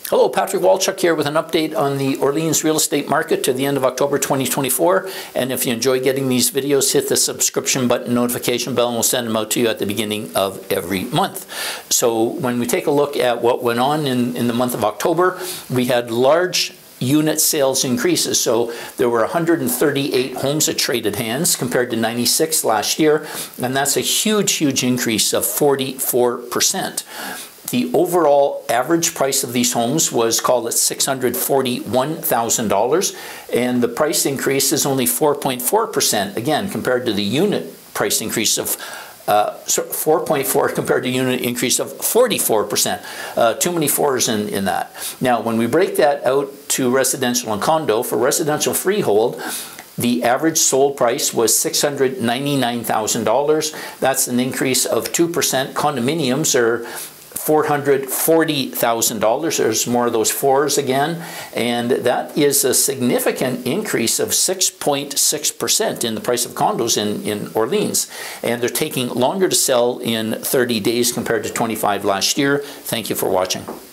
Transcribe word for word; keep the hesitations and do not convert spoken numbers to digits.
Hello, Patrick Walchuk here with an update on the Orleans real estate market to the end of October twenty twenty-four. And if you enjoy getting these videos, hit the subscription button, notification bell, and we'll send them out to you at the beginning of every month. So when we take a look at what went on in, in the month of October, we had large unit sales increases. So there were one hundred thirty-eight homes that traded hands compared to ninety-six last year. And that's a huge, huge increase of forty-four percent. The overall average price of these homes was, called at six hundred forty-one thousand dollars, and the price increase is only four point four percent, again, compared to the unit price increase of uh, four point four compared to unit increase of forty-four percent. Uh, too many fours in, in that. Now, when we break that out to residential and condo, for residential freehold, the average sold price was six hundred ninety-nine thousand dollars. That's an increase of two percent. Condominiums are four hundred forty thousand dollars. There's more of those fours again. And that is a significant increase of six point six percent in the price of condos in, in Orleans. And they're taking longer to sell in thirty days compared to twenty-five last year. Thank you for watching.